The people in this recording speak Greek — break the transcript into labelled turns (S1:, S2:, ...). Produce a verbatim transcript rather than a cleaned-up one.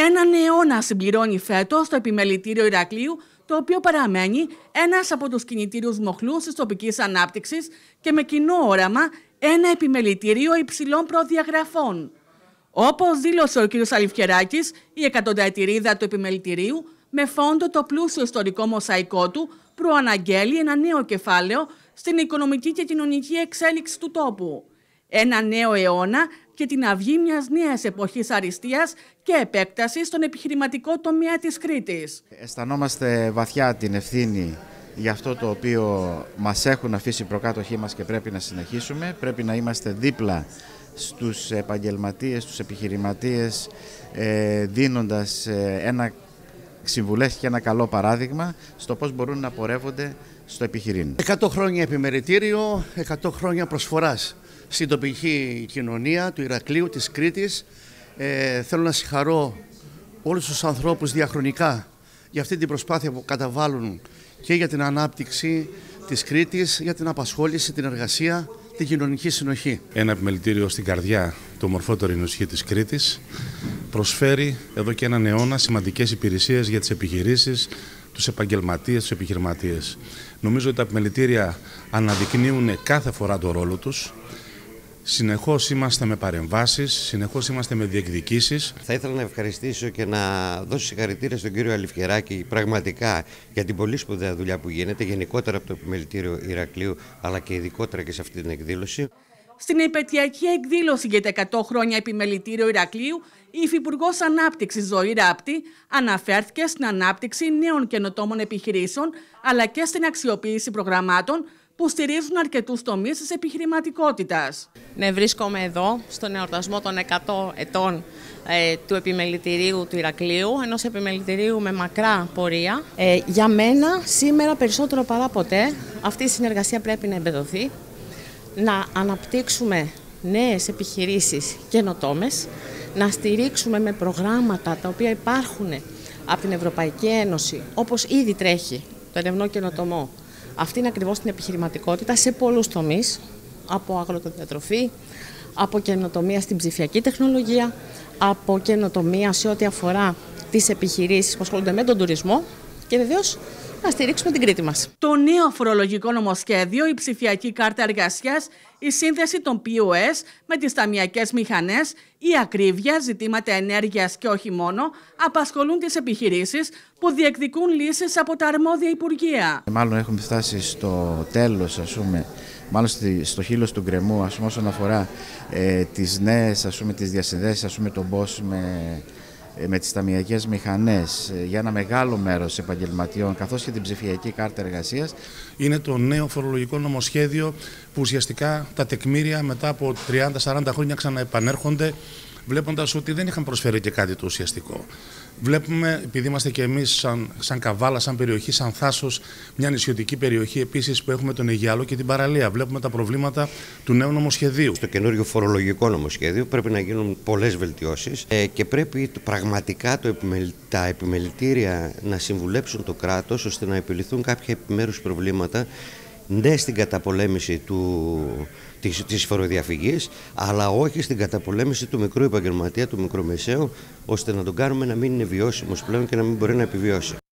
S1: Έναν αιώνα συμπληρώνει φέτος το επιμελητήριο Ηρακλείου, το οποίο παραμένει ένας από τους κινητήριους μοχλούς της τοπικής ανάπτυξης και με κοινό όραμα ένα επιμελητήριο υψηλών προδιαγραφών. Όπως δήλωσε ο κ. Αληφιεράκης, η εκατονταετηρίδα του επιμελητηρίου, με φόντο το πλούσιο ιστορικό μοσαϊκό του, προαναγγέλει ένα νέο κεφάλαιο στην οικονομική και κοινωνική εξέλιξη του τόπου. Ένα νέο αιώνα και την αυγή μιας νέας εποχής αριστείας και επέκτασης στον επιχειρηματικό τομέα της Κρήτης.
S2: Αισθανόμαστε βαθιά την ευθύνη για αυτό το οποίο μας έχουν αφήσει οι προκάτοχοί μας και πρέπει να συνεχίσουμε. Πρέπει να είμαστε δίπλα στους επαγγελματίες, στους επιχειρηματίες, δίνοντας ένα συμβουλές και ένα καλό παράδειγμα στο πώς μπορούν να πορεύονται στο επιχειρήν.
S3: εκατό χρόνια επιμελητήριο, εκατό χρόνια προσφοράς στην τοπική κοινωνία του Ηρακλείου, της Κρήτης. Ε, θέλω να συγχαρώ όλους τους ανθρώπους διαχρονικά για αυτή την προσπάθεια που καταβάλουν και για την ανάπτυξη της Κρήτης, για την απασχόληση, την εργασία, την κοινωνική συνοχή.
S4: Ένα επιμελητήριο στην καρδιά του ομορφότερου νησιού της Κρήτης προσφέρει εδώ και έναν αιώνα σημαντικές υπηρεσίες για τις επιχειρήσεις, τους επαγγελματίες, τους επιχειρηματίες. Νομίζω ότι τα επιμελητήρια αναδεικνύουν κάθε φορά το ρόλο τους. Συνεχώς είμαστε με παρεμβάσεις, συνεχώς είμαστε με διεκδικήσεις.
S5: Θα ήθελα να ευχαριστήσω και να δώσω συγχαρητήρια στον κύριο Αληφιεράκη πραγματικά για την πολύ σπουδαία δουλειά που γίνεται γενικότερα από το επιμελητήριο Ηρακλείου, αλλά και ειδικότερα και σε αυτή την εκδήλωση.
S1: Στην επαιτειακή εκδήλωση για τα εκατό χρόνια επιμελητήριο Ηρακλείου, η Υφυπουργός Ανάπτυξης Ζωή Ράπτη αναφέρθηκε στην ανάπτυξη νέων καινοτόμων επιχειρήσεων, αλλά και στην αξιοποίηση προγραμμάτων που στηρίζουν αρκετούς τομείς της επιχειρηματικότητας.
S6: Ναι, βρίσκομαι εδώ στον εορτασμό των εκατό ετών ε, του επιμελητηρίου του Ηρακλείου, ενός επιμελητηρίου με μακρά πορεία. Ε, για μένα, σήμερα περισσότερο παρά ποτέ, αυτή η συνεργασία πρέπει να εμπεδοθεί, να αναπτύξουμε νέες επιχειρήσεις καινοτόμες, να στηρίξουμε με προγράμματα τα οποία υπάρχουν από την Ευρωπαϊκή Ένωση, όπως ήδη τρέχει το ερευνό καινοτομό. Αυτή είναι ακριβώς την επιχειρηματικότητα σε πολλούς τομείς, από αγροτοδιατροφή, από καινοτομία στην ψηφιακή τεχνολογία, από καινοτομία σε ό,τι αφορά τις επιχειρήσεις που ασχολούνται με τον τουρισμό και βεβαίως να στηρίξουμε την Κρήτη μας.
S1: Το νέο φορολογικό νομοσχέδιο, η ψηφιακή κάρτα εργασίας, η σύνδεση των πι ο ες με τις ταμειακές μηχανές, η ακρίβεια, ζητήματα ενέργειας και όχι μόνο, απασχολούν τις επιχειρήσεις που διεκδικούν λύσεις από τα αρμόδια υπουργεία.
S2: Μάλλον έχουμε φτάσει στο τέλος, ας πούμε, μάλλον στο χείλος του γκρεμού, ας πούμε, όσον αφορά ε, τις νέες, ας πούμε, τις διασυνδέσεις, ας πούμε, τον Boss με... με τις ταμειακές μηχανές για ένα μεγάλο μέρος επαγγελματιών, καθώς και την ψηφιακή κάρτα εργασίας.
S4: Είναι το νέο φορολογικό νομοσχέδιο που ουσιαστικά τα τεκμήρια μετά από τριάντα σαράντα χρόνια ξαναεπανέρχονται, βλέποντας ότι δεν είχαν προσφέρει και κάτι το ουσιαστικό. Βλέπουμε, επειδή είμαστε και εμείς σαν, σαν Καβάλα, σαν περιοχή, σαν Θάσος, μια νησιωτική περιοχή επίσης που έχουμε τον Αιγιάλο και την παραλία. Βλέπουμε τα προβλήματα του νέου νομοσχεδίου.
S5: Στο καινούριο φορολογικό νομοσχέδιο πρέπει να γίνουν πολλές βελτιώσεις ε, και πρέπει πραγματικά το επιμελ, τα επιμελητήρια να συμβουλέψουν το κράτος ώστε να επιληθούν κάποια επιμέρους προβλήματα. Ναι, στην καταπολέμηση του, της, της φοροδιαφυγής, αλλά όχι στην καταπολέμηση του μικρού επαγγελματία, του μικρομεσαίου, ώστε να τον κάνουμε να μην είναι βιώσιμος πλέον και να μην μπορεί να επιβιώσει.